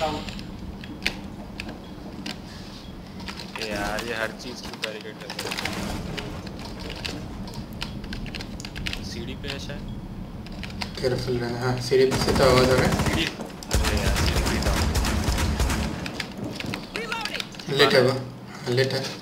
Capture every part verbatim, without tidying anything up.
यार ये हर चीज की बैरिकेड कर रहा है। सीढ़ी पे है शायद। केयरफुल रहना। हाँ सीढ़ी पे से तो आवाज आ रहा है। सीढ़ी अरे यार सीढ़ी पे डाउन। लेट है वो। लेट है।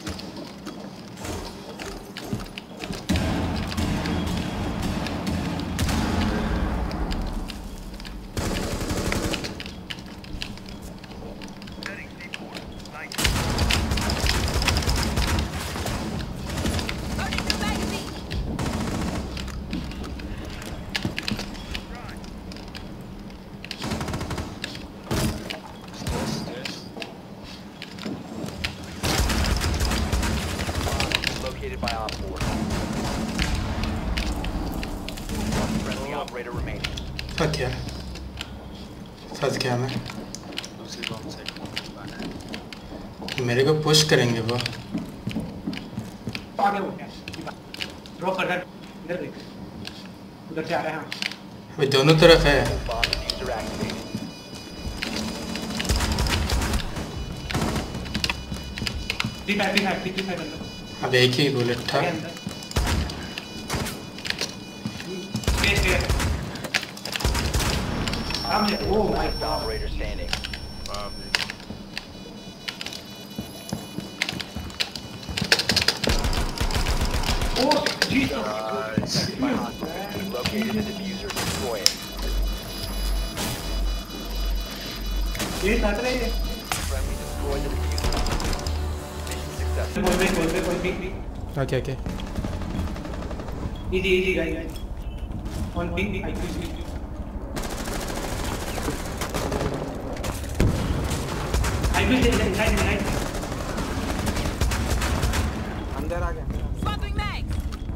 फक यार फंस गया मैं। दूसरी बॉम्ब सेट करवाना है। मेरे को पुश करेंगे वो। आगे हो गया ड्रॉप कर इधर देख उधर से आ रहे हैं। अभी दोनों तरफ है। Three five three five three five अब एक ही बुलेट था। Oh my God. Operator standing. Oh Jesus! Located the diffuser. Destroy it. ये साथ रहे हैं। Friendly destroy the diffuser. Mission successful. कोई भी कोई भी कोई भी। Okay okay. Easy easy guys. On ping I Q. I will take that inside inside. अंदर आ गया। Swapping mags.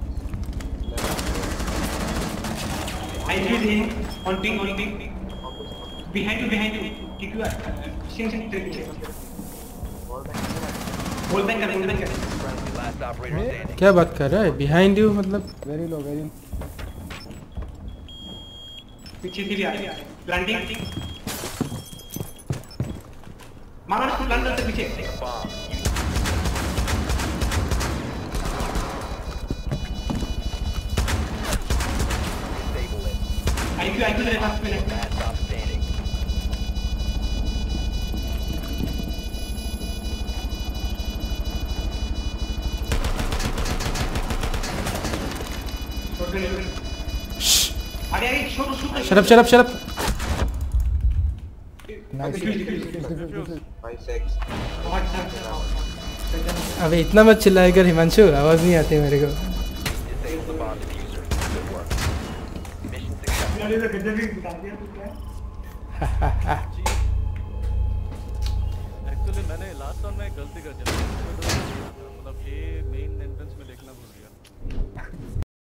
I will in on ping on ping. Behind you behind you. Kick you out. Sing sing trick. Hold back कर hold back कर. Friendly last operator standing. क्या बात कर रहा है? Behind you मतलब? Very low very. पीछे से भी आ रहे हैं। प्लांटिंग। मारो ना प्लांट करते पीछे। Bomb. Disable it. I Q I Q मेरे पास में है। Last stop standing. अरे अरे शोट शोट शरप शरप शरप। अबे इतना मत चिल्लाए कर हिमांशु, आवाज नहीं आती मेरे को। Disable the bomb diffuser. Good work. Mission successful. Actually मैंने लास्ट टाइम में गलती कर दी, मतलब ये मेन एंट्रेंस में देखना भूल गया।